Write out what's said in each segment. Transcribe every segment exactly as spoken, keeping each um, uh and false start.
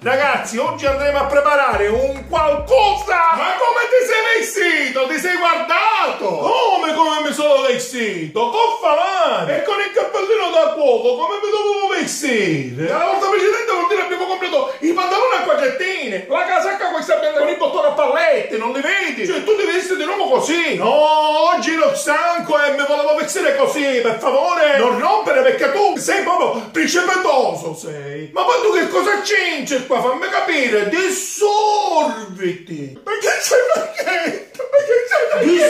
Ragazzi, oggi andremo a preparare un qualcosa! Ma come ti sei vestito? Ti sei guardato? Come come mi sono vestito? Con Falane! E con il cappellino da cuoco, come mi dovevo vestire? La volta precedente vuol dire abbiamo comprato i pantaloni a quadrettine, la casacca questa bianca con i bottoni a pallette, non li vedi? Cioè tu ti vesti di nuovo così? No, oggi ero stanco e mi volevo vestire così, per favore non rompere perché tu sei proprio principetoso, sei. Ma poi tu che cosa c'enci? Fammi capire, dissolviti! Ma che sei facendo? Ma che sei facendo?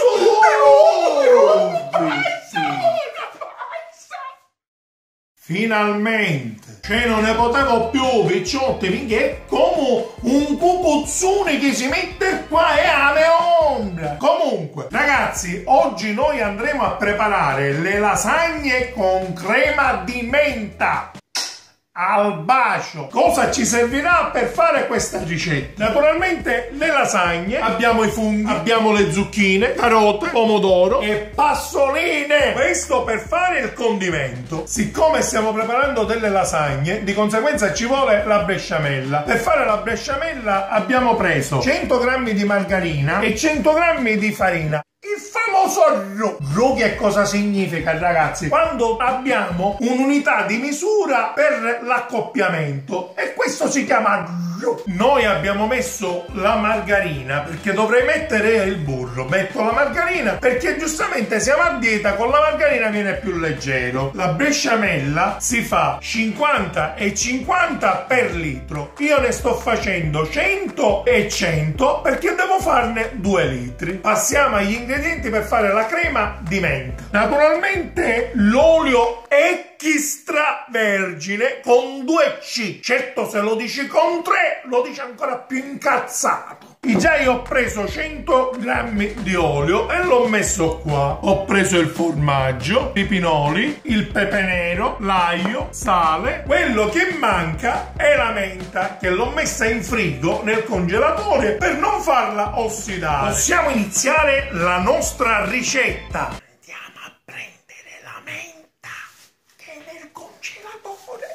Dissolviti! Finalmente! Cioè non ne potevo più, picciotti, perché come un cucuzzone che si mette qua e alle ombra! Comunque, ragazzi, oggi noi andremo a preparare le lasagne con crema di menta! Al bacio. Cosa ci servirà per fare questa ricetta? Naturalmente le lasagne, abbiamo i funghi, abbiamo le zucchine, carote, pomodoro e passoline. Questo per fare il condimento. Siccome stiamo preparando delle lasagne, di conseguenza ci vuole la besciamella. Per fare la besciamella abbiamo preso cento grammi di margarina e cento grammi di farina. Il famoso R. R che cosa significa, ragazzi? Quando abbiamo un'unità di misura per l'accoppiamento, e questo si chiama R. Noi abbiamo messo la margarina perché dovrei mettere il burro. Metto la margarina perché giustamente siamo a dieta, con la margarina viene più leggero. La besciamella si fa cinquanta e cinquanta per litro. Io ne sto facendo cento e cento perché devo farne due litri. Passiamo agli ingredienti per fare la crema di menta. Naturalmente l'olio extravergine con due C. Certo, se lo dici con tre lo dici ancora più incazzato. Già io ho preso cento grammi di olio e l'ho messo qua. Ho preso il formaggio, i pinoli, il pepe nero, l'aglio, sale. Quello che manca è la menta, che l'ho messa in frigo nel congelatore per non farla ossidare. Possiamo iniziare la nostra ricetta. Andiamo a prendere la menta che è nel congelatore.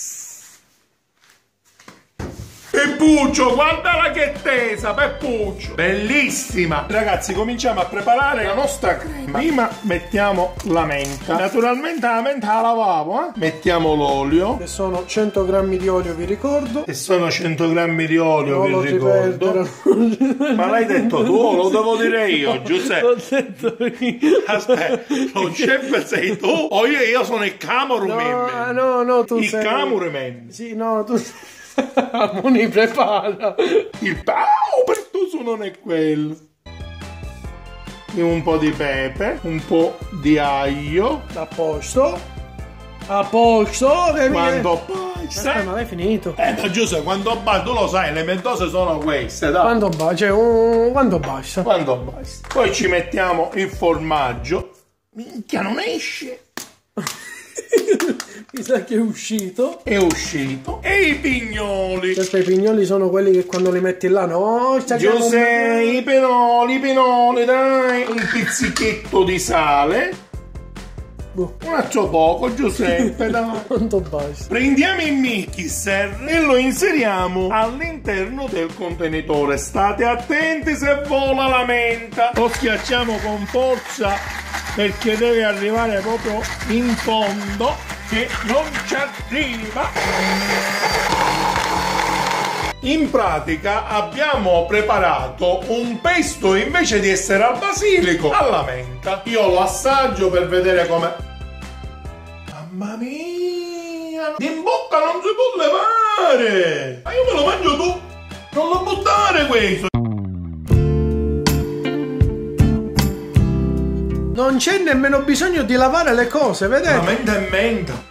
Peppuccio, guardala che tesa, Peppuccio! Bellissima! Ragazzi, cominciamo a preparare la nostra crema. Prima mettiamo la menta. Naturalmente la menta la lavavo, eh? Mettiamo l'olio. Che sono cento grammi di olio, vi ricordo. Che sono cento grammi di olio, non vi ricordo. Ma l'hai detto tu o lo devo dire io, Giuseppe? L'ho detto io. Aspetta, lo chef sei tu o io, io sono il cameraman? No, no, no, tu il sei... Il cameraman? Sì, no, tu sei... non mi prepara. Il pao pertuso non è quello. Un po' di pepe, un po' di aglio. A posto. A posto. Che quando mi... basta. Eh, ma l'hai finito. Eh, ma Giuseppe, quando basta, tu lo sai, le mentose sono queste, dai. Quando basta, cioè, um, quando basta. Quando basta. Poi ci mettiamo il formaggio. Minchia, non esce. Mi sa che è uscito. È uscito. E i pignoli. Perché i pignoli sono quelli che quando li metti là, no? Giuseppe, i pinoli, i pinoli, dai. Un pizzichetto di sale. Boh. Un altro poco, Giuseppe, dai. Quanto basta? Prendiamo il mixer e lo inseriamo all'interno del contenitore. State attenti se vola la menta. Lo schiacciamo con forza perché deve arrivare proprio in fondo, che non ci arriva. In pratica abbiamo preparato un pesto, invece di essere al basilico, alla menta. Io lo assaggio per vedere com'è. Mamma mia, in bocca non si può levare. Ma io me lo mangio tu, non lo buttare questo. Non c'è nemmeno bisogno di lavare le cose, vedete? La menta è menta.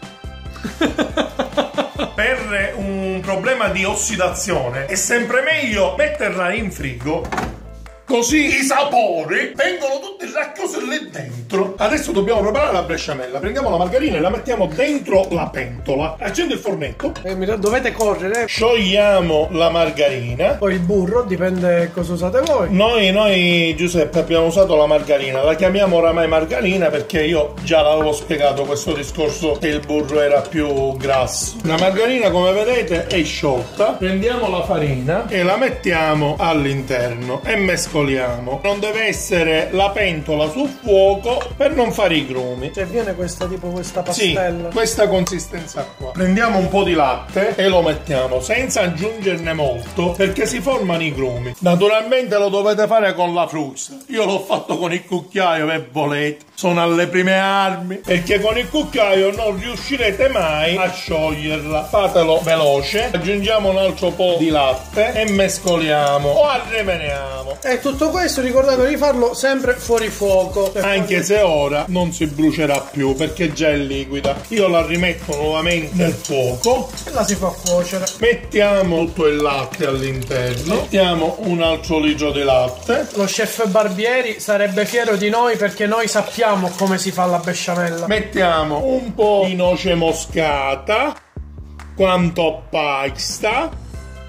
Per un problema di ossidazione è sempre meglio metterla in frigo così i sapori vengono tutti racchiusi lì dentro. Adesso dobbiamo preparare la besciamella. Prendiamo la margarina e la mettiamo dentro la pentola. Accendi il fornetto. Eh, mi dovete correre. Sciogliamo la margarina. Poi il burro, dipende cosa usate voi. Noi, noi Giuseppe abbiamo usato la margarina. La chiamiamo oramai margarina perché io già l'avevo spiegato questo discorso che il burro era più grasso. La margarina, come vedete, è sciolta. Prendiamo la farina e la mettiamo all'interno e mescoliamo. Non deve essere la pentola sul fuoco per non fare i grumi. Cioè viene questa tipo questa pastella. Sì, questa consistenza qua. Prendiamo un po' di latte e lo mettiamo senza aggiungerne molto perché si formano i grumi. Naturalmente lo dovete fare con la frusta. Io l'ho fatto con il cucchiaio per volete. Sono alle prime armi perché con il cucchiaio non riuscirete mai a scioglierla. Fatelo veloce. Aggiungiamo un altro po' di latte e mescoliamo o arremeniamo. E tutto questo ricordate di farlo sempre fuori fuoco. Anche se ora non si brucerà più perché già è liquida. Io la rimetto nuovamente nel fuoco e la si fa cuocere. Mettiamo tutto il latte all'interno. Mettiamo un altro litro di latte. Lo chef Barbieri sarebbe fiero di noi perché noi sappiamo come si fa la besciamella. Mettiamo un po' di noce moscata, quanto pasta.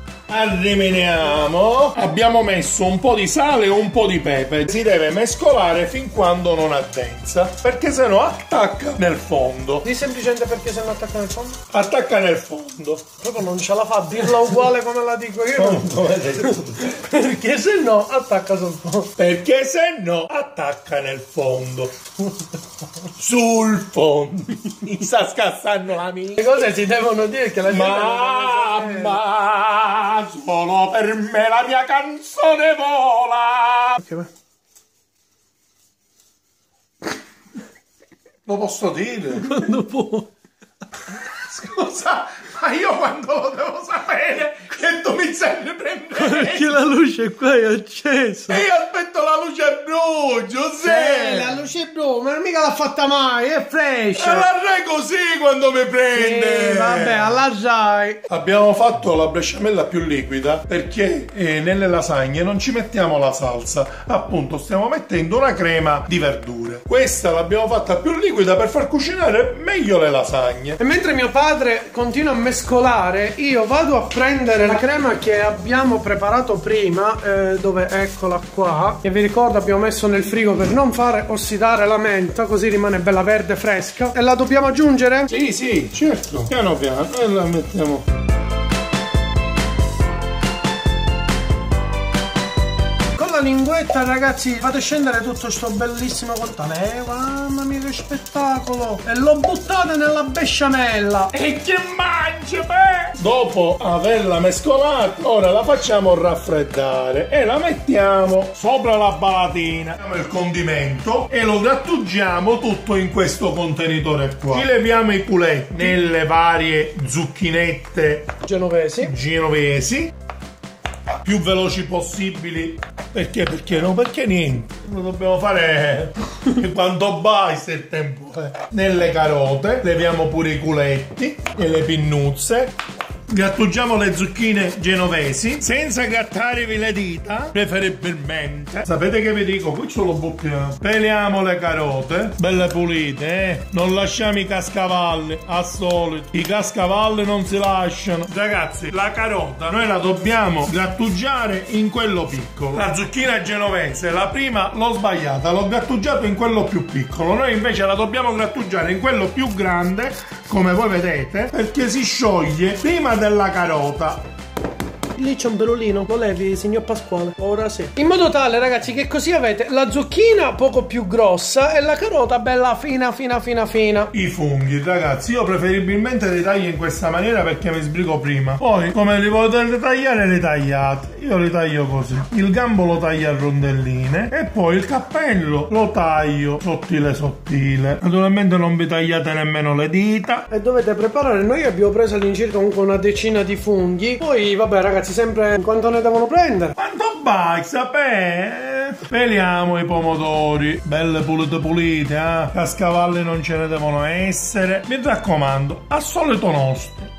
Arremeniamo. Abbiamo messo un po' di sale e un po' di pepe. Si deve mescolare fin quando non addensa, perché sennò attacca nel fondo. Di semplicemente perché sennò attacca nel fondo? Attacca nel fondo. Proprio non ce la fa a dirla uguale come la dico io. Perché sennò attacca sul fondo. Perché sennò attacca nel fondo. Sul fondo. Mi sta scassando la mia. Le cose si devono dire che la gente Mamma, solo per me la mia canzone vola. Okay, lo posso dire? Quando può. Scusa, ma io quando lo devo sapere che tu mi stai riprendendo? Perché la luce qua è accesa. E io aspetto la luce blu, Giuseppe. Eh, la luce blu, ma mica l'ha fatta mai, è fresh. E la Rai così quando mi prende. Sì, vabbè, alla Rai. Abbiamo fatto la besciamella più liquida perché eh, nelle lasagne non ci mettiamo la salsa. Appunto, stiamo mettendo una crema di verdure. Questa l'abbiamo fatta più liquida per far cucinare meglio le lasagne. E mentre mio padre continua a mescolare, io vado a prendere la crema che abbiamo preparato prima, eh, dove eccola qua, che vi ricordo abbiamo messo nel frigo per non fare ossidare la menta, così rimane bella verde fresca. E la dobbiamo aggiungere? Sì, sì, certo. Piano piano e la mettiamo. Linguetta, ragazzi, fate scendere tutto sto bellissimo contalè. Mamma mia che spettacolo. E lo buttate nella besciamella. E che mangia, beh! Dopo averla mescolata, ora la facciamo raffreddare e la mettiamo sopra la balatina. Mettiamo il condimento e lo grattugiamo tutto in questo contenitore qua. Ci leviamo i culetti nelle varie zucchinette genovesi genovesi più veloci possibili. Perché? Perché no? Perché niente. Lo dobbiamo fare quando basta il tempo. Eh. Nelle carote leviamo pure i culetti e le pinnuzze. Grattugiamo le zucchine genovesi senza grattarvi le dita, preferibilmente. Sapete che vi dico? Qui ce lo buttiamo. Peliamo le carote, belle pulite, eh? Non lasciamo i cascavalli, al solito. I cascavalli non si lasciano. Ragazzi, la carota noi la dobbiamo grattugiare in quello piccolo. La zucchina genovese, la prima l'ho sbagliata, l'ho grattugiato in quello più piccolo. Noi invece la dobbiamo grattugiare in quello più grande, come voi vedete, perché si scioglie prima della carota. Lì c'è un pelolino, lo levi, signor Pasquale? Ora sì. In modo tale, ragazzi, che così avete la zucchina poco più grossa e la carota bella fina, fina, fina, fina. I funghi, ragazzi, io preferibilmente li taglio in questa maniera perché mi sbrigo prima. Poi, come li potete tagliare, li tagliate. Io li taglio così. Il gambo lo taglio a rondelline e poi il cappello lo taglio sottile, sottile. Naturalmente non vi tagliate nemmeno le dita. E dovete preparare, noi abbiamo preso all'incirca comunque una decina di funghi. Poi, vabbè, ragazzi, sempre quanto ne devono prendere? Quanto basta, beh? Peliamo i pomodori, belle pulite pulite, eh? Cascavalli non ce ne devono essere. Mi raccomando, al solito nostro.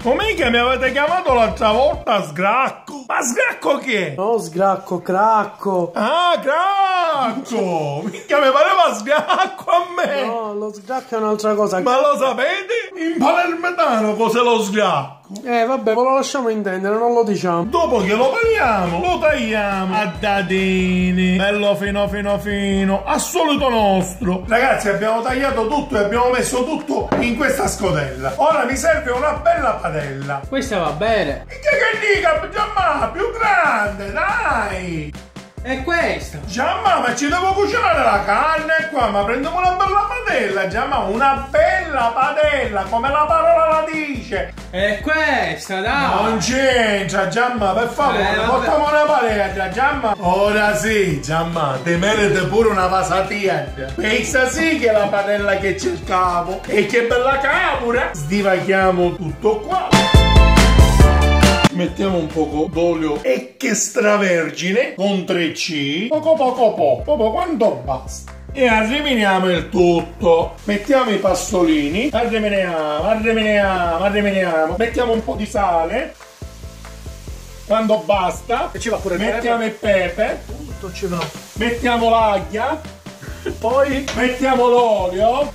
Com'è che mi avete chiamato l'altra volta sgracco? Ma sgracco che? No, sgracco, cracco. Ah, cracco! Minchia, mi pareva sgracco a me! No, lo sgracco è un'altra cosa. Ma lo sapete? In palermitano cos'è lo sgracco? Eh, vabbè, ve lo lasciamo intendere, non lo diciamo. Dopo che lo pariamo, lo tagliamo a dadini, bello fino fino fino, a solito nostro. Ragazzi, abbiamo tagliato tutto e abbiamo messo tutto in questa scodella. Ora mi serve una bella padella. Questa va bene. E che che dica, Giamma, più grande, dai! E questa? Giamma, ma ci devo cucinare la carne qua, ma prendiamo una bella padella, Giamma, una bella padella, come la parola la dice. E questa, dai! Non c'entra, Giamma, per favore, eh, portiamo una padella, Giamma. Ora sì, Giamma, te meriti pure una vasatia. Questa sì che è la padella che cercavo. E che bella capura! Sdivaghiamo tutto qua. Mettiamo un poco d'olio extravergine con tre C, poco poco poco, poco quanto basta. E arriminiamo il tutto. Mettiamo i passolini, arriminiamo, arriminiamo, arriminiamo. Mettiamo un po' di sale. Quando basta, e ci va pure il mettiamo il pepe. Tutto ci va. Mettiamo l'aglia. Poi mettiamo l'olio.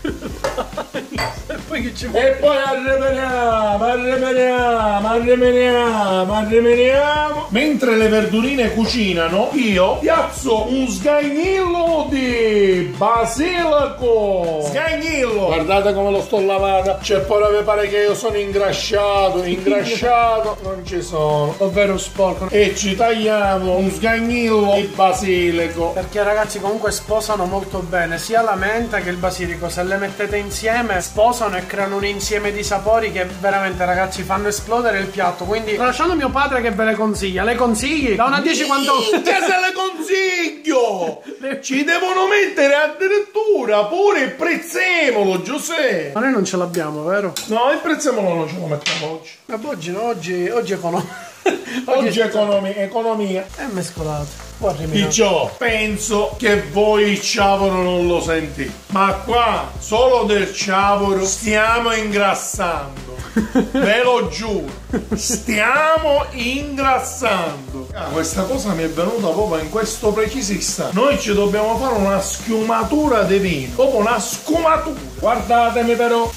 E poi che ci vuole? E poi arremeniamo, arremeniamo, arremeniamo, arremeniamo. Mentre le verdurine cucinano, io piazzo un sgagnillo di basilico. Sgagnillo! Guardate come lo sto lavando. Cioè, poi mi pare che io sono ingrasciato, ingrasciato. Non ci sono. Ovvero sporco. E ci tagliamo un sgagnillo di basilico. Perché ragazzi comunque sposano molto bene sia la menta che il basilico. Se le mettete insieme sposano e creano un insieme di sapori che veramente ragazzi fanno esplodere il piatto. Quindi lasciando mio padre che ve le consiglia. Le consigli? Da una a dieci quanto? Che se le consiglio! Ci devono mettere addirittura pure il prezzemolo, Giuseppe. Ma noi non ce l'abbiamo, vero? No, il prezzemolo non ce lo mettiamo oggi. Ma oggi no, oggi, oggi è economico. Oggi, oggi è economia, economia. È mescolato. Perciò penso che voi il ciavolo non lo sentite, ma qua solo del ciavolo stiamo ingrassando. Ve lo giuro, stiamo ingrassando. Ah, questa cosa mi è venuta proprio in questo preciso istante. Noi ci dobbiamo fare una schiumatura di vino, proprio una scumatura. Guardatemi però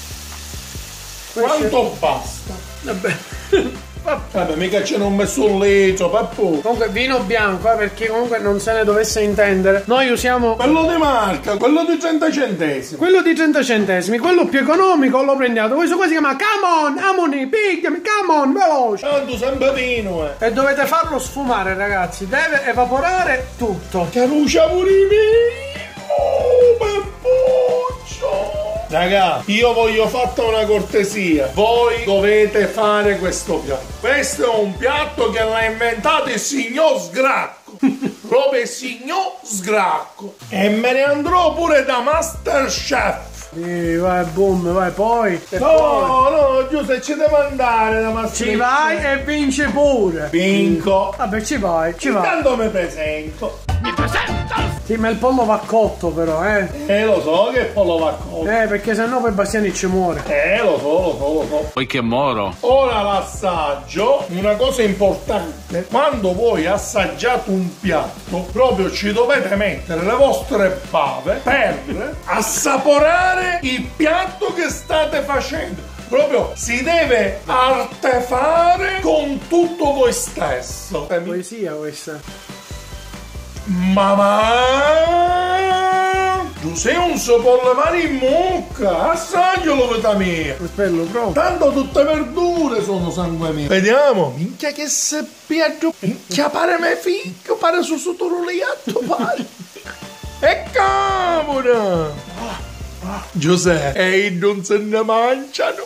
quanto basta. Vabbè. Vabbè, mica ce n'ho messo un litro, papù. Comunque vino bianco, eh, perché comunque non se ne dovesse intendere. Noi usiamo quello di marca, quello di trenta centesimi. Quello di trenta centesimi, quello più economico lo prendiamo. Questo qua si chiama Come on, Amoni, pigliami, come on, veloce. Tanto sempre vino, eh. E dovete farlo sfumare, ragazzi. Deve evaporare tutto. Caruccia pure il vino, Peppuccio. Raga, io voglio fatta una cortesia. Voi dovete fare questo piatto. Questo è un piatto che l'ha inventato il signor Sgracco. Proprio il signor Sgracco. E me ne andrò pure da Masterchef. Sì, vai, boom, vai, poi. No, poi. no, Giuseppe, ci devo andare da Masterchef. Ci vai e vinci pure. Vinco. Vabbè, ci vai, ci vai. Intanto mi presento. Mi presento! Sì, ma il pollo va cotto però, eh. Eh, lo so che il pollo va cotto. Eh, perché sennò poi Bastiani ci muore. Eh, lo so, lo so, lo so. Poi che moro. Ora l'assaggio, una cosa importante, quando voi assaggiate un piatto, proprio ci dovete mettere le vostre bave per assaporare il piatto che state facendo. Proprio si deve artefare con tutto voi stesso. Poesia questa. Mamma, tu sei un si può levare in mucca, assaggialo vita mia. Bello proprio. Tanto tutte verdure sono sangue mio. Vediamo. Minchia che se piaggio. Minchia pare me figlio, pare su sottoruliato, pare. E cavolo. Ah, ah. Giuseppe, e non se ne mangiano.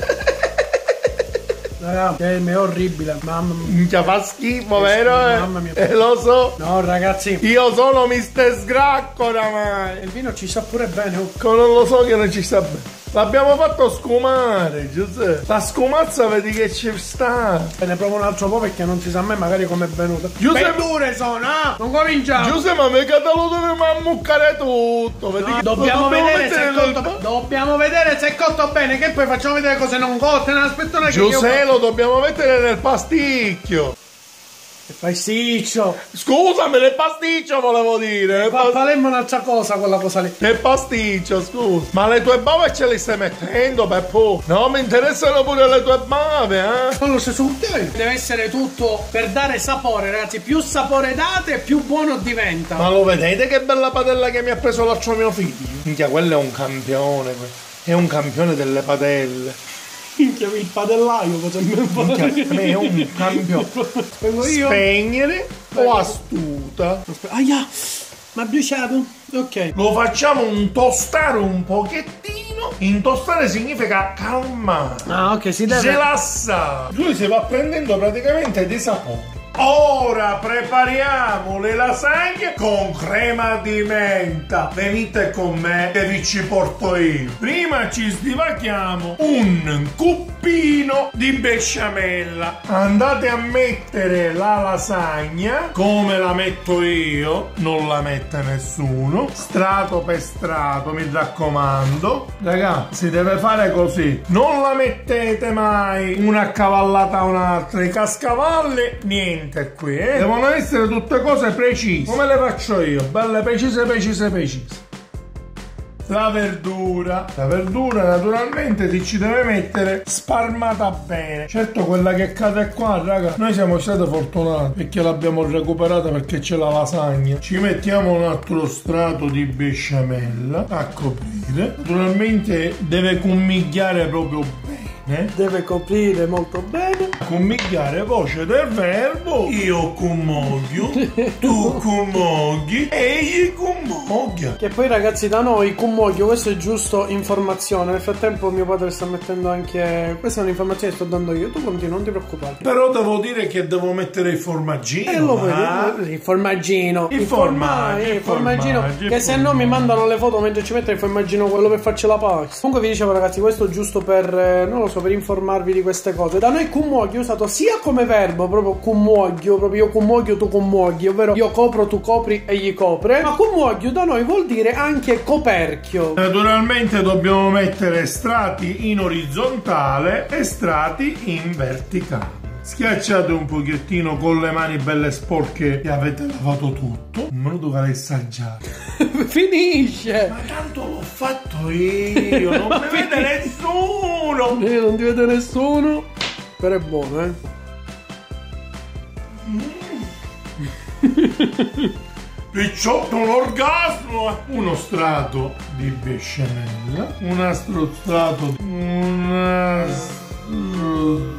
Ragazzi, è orribile, mamma mia. Minchia fa schifo, vero? Mamma mia. Eh, lo so. No, ragazzi. Io sono mister Sgracco oramai. Il vino ci sa pure bene. Oh. Non lo so che non ci sta bene. L'abbiamo fatto scumare, Giuseppe. La scumazza vedi che ci sta. E ne provo un altro po' perché non si sa mai magari com'è venuta. Giuseppe, verdure sono, ah! Non cominciamo. Giuseppe, ma mica te lo dobbiamo ammuccare tutto. Vedi No, che dobbiamo, vedere se è cotto, nel... dobbiamo vedere se è cotto bene, che poi facciamo vedere cose non cotte. Non aspetta una che Giuseppe, io... lo dobbiamo mettere nel pasticchio. Il pasticcio. Scusami, nel pasticcio volevo dire. Ma falemmo un'altra cosa, quella cosa lì. Nel pasticcio, scusa. Ma le tue bave ce le stai mettendo, Peppo? No, mi interessano pure le tue bave, eh? Quello stesso cucchiaio. Deve essere tutto per dare sapore, ragazzi. Più sapore date, più buono diventa. Ma lo vedete che bella padella che mi ha preso l'altro mio figlio? Minchia, quello è un campione. È un campione delle padelle. Minchia, il padellaio potrebbe fare. Per me è un campione. Vengo io. Spegnere o astuta? Aia, mi ha bruciato. Ok. Lo facciamo un tostare un pochettino. Intostare significa calmare. Ah, ok, si deve. Rilassare. Lui si va prendendo praticamente dei sapori. Ora prepariamo le lasagne con crema di menta. Venite con me che vi ci porto io. Prima ci stivacchiamo un cuppino di besciamella. Andate a mettere la lasagna come la metto io, non la mette nessuno, strato per strato, mi raccomando. Ragazzi, deve fare così. Non la mettete mai una accavallata a un'altra. I cascavalli, niente. Qui, eh? Devono essere tutte cose precise, come le faccio io, belle precise, precise, precise. La verdura, la verdura naturalmente si ci deve mettere spalmata bene. Certo, quella che cade qua, raga, noi siamo stati fortunati perché l'abbiamo recuperata, perché c'è la lasagna. Ci mettiamo un altro strato di besciamella a coprire. Naturalmente deve commigliare proprio bene. Eh? Deve coprire molto bene. Commigliare, voce del verbo. Io commoglio, tu commogli, egli commoglia. Che poi, ragazzi, da noi commoglio, questo è giusto informazione. Nel frattempo mio padre sta mettendo anche. Questa è un'informazione che sto dando io. Tu continua, non ti preoccupare. Però devo dire che devo mettere il formaggino. E lo vedi? Il formaggino. Il, il formaggio. Il formaggino. formaggio che se no mi mandano le foto mentre ci metto il formaggino, quello per farci la pasta. Comunque vi dicevo, ragazzi, questo giusto per. Eh, non lo so, per informarvi di queste cose. Da noi commuoglio è usato sia come verbo, proprio commuoglio, proprio io commuoglio, tu commuogli, ovvero io copro, tu copri, egli copre. Ma commuoglio da noi vuol dire anche coperchio. Naturalmente dobbiamo mettere strati in orizzontale e strati in verticale. Schiacciate un pochettino con le mani belle sporche che avete lavato tutto. Non me lo dovrei assaggiare. Finisce. Ma tanto l'ho fatto io. Non mi vede nessuno. Eh, non ti vede nessuno. Però è buono, eh. Mm. Picciotto, un orgasmo. Uno strato di besciamella. Un altro strato. Un altro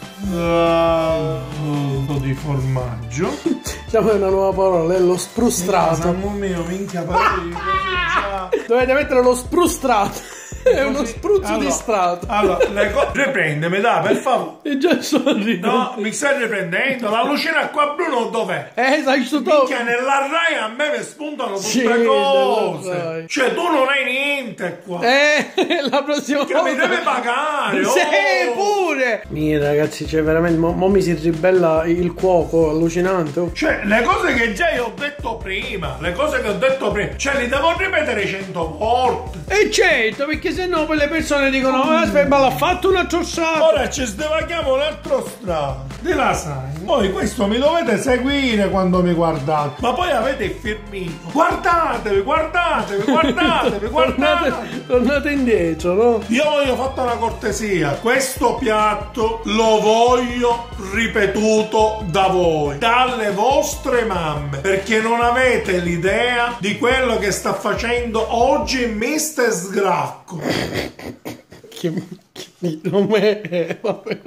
di formaggio. Diciamo una nuova parola, è lo sprustrato. Amore mio, minchia, parli già. Dovete mettere lo sprustrato. È uno spruzzo allora, di strato. Allora, le cose. Riprendimi, dai, per favore. E già sono ripreso. No, mi stai riprendendo? La lucina qua Bruno dov'è? Eh, sai sto tu. Minchia, nella Rai a me mi spuntano tutte Sì, cose. Cioè, tu non hai niente qua. Eh, la prossima che volta. mi deve pagare. Sì, oh. pure. Mi ragazzi, c'è veramente. Mo, mo mi si ribella il cuoco, allucinante. Oh. Cioè, le cose che già io ho detto prima, le cose che ho detto prima, cioè, li devo ripetere cento volte. E certo, perché sennò poi le persone dicono, oh, aspetta, ma l'ha fatto un altro strato. Ora ci sdevaghiamo un altro strato di lasagna. Poi questo mi dovete seguire quando mi guardate. Ma poi avete il firmino. Guardatevi, guardatevi, guardatevi, guardate. Tornate, tornate indietro, no? Io voglio fatta una cortesia. Questo piatto lo voglio ripetuto da voi, dalle vostre mamme, perché non avete l'idea di quello che sta facendo oggi mister Sgracco. Che, che nome è?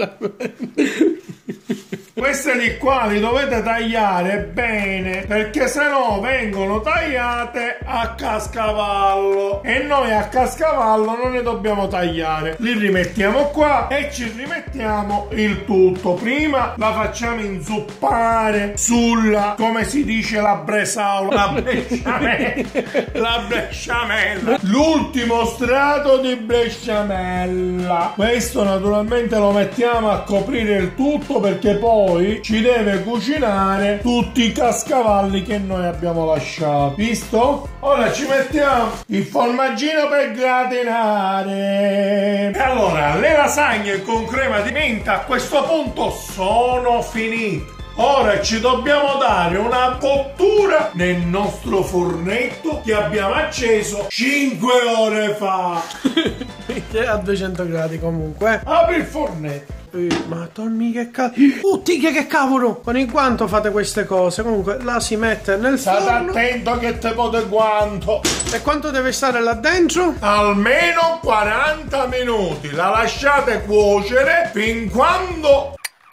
Queste di qua li dovete tagliare bene, perché se no vengono tagliate a cascavallo e noi a cascavallo non ne dobbiamo tagliare. Li rimettiamo qua e ci rimettiamo il tutto. Prima la facciamo inzuppare sulla, come si dice, la bresaola, la besciamella, la besciamella. l'ultimo strato di besciamella. Questo naturalmente lo mettiamo a coprire il tutto, perché poi ci deve cucinare tutti i cascavalli che noi abbiamo lasciato. Visto? Ora ci mettiamo il formaggino per gratinare. E allora le lasagne con crema di menta a questo punto sono finite. Ora ci dobbiamo dare una cottura nel nostro fornetto che abbiamo acceso cinque ore fa. A duecento gradi comunque. Apri il fornetto. Ma torni che cavolo. Oh, tighe che cavolo. Con il guanto fate queste cose. Comunque la si mette nel State forno. State attento che te pode guanto. E quanto deve stare là dentro? Almeno quaranta minuti. La lasciate cuocere fin quando...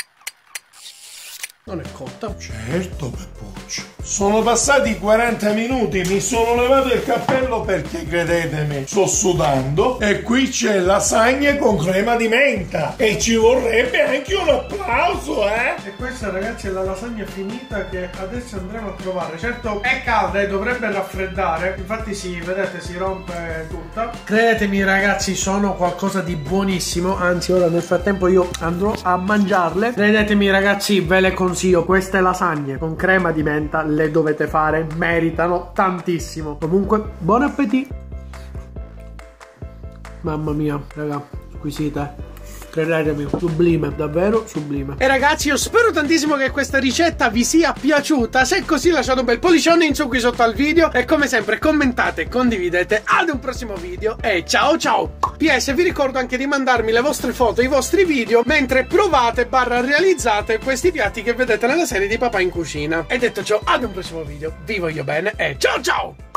Non è cotta. Certo, Peppuccio. Sono passati quaranta minuti, mi sono levato il cappello perché, credetemi, sto sudando. E qui c'è lasagne con crema di menta. E ci vorrebbe anche un applauso, eh? E questa, ragazzi, è la lasagna finita che adesso andremo a provare. Certo, è calda e dovrebbe raffreddare. Infatti sì, vedete, si rompe tutta. Credetemi, ragazzi, sono qualcosa di buonissimo. Anzi, ora nel frattempo io andrò a mangiarle. Credetemi, ragazzi, ve le consiglio. Queste lasagne con crema di menta le dovete fare, meritano tantissimo. Comunque, buon appetito. Mamma mia, raga, squisite. Credetemi, sublime, davvero sublime. E ragazzi, io spero tantissimo che questa ricetta vi sia piaciuta. Se è così, lasciate un bel pollicione in su qui sotto al video. E come sempre commentate, condividete. Ad un prossimo video e ciao ciao. P S, vi ricordo anche di mandarmi le vostre foto, i vostri video mentre provate barra realizzate questi piatti che vedete nella serie di Papà in Cucina. E detto ciò, ad un prossimo video, vi voglio bene e ciao ciao.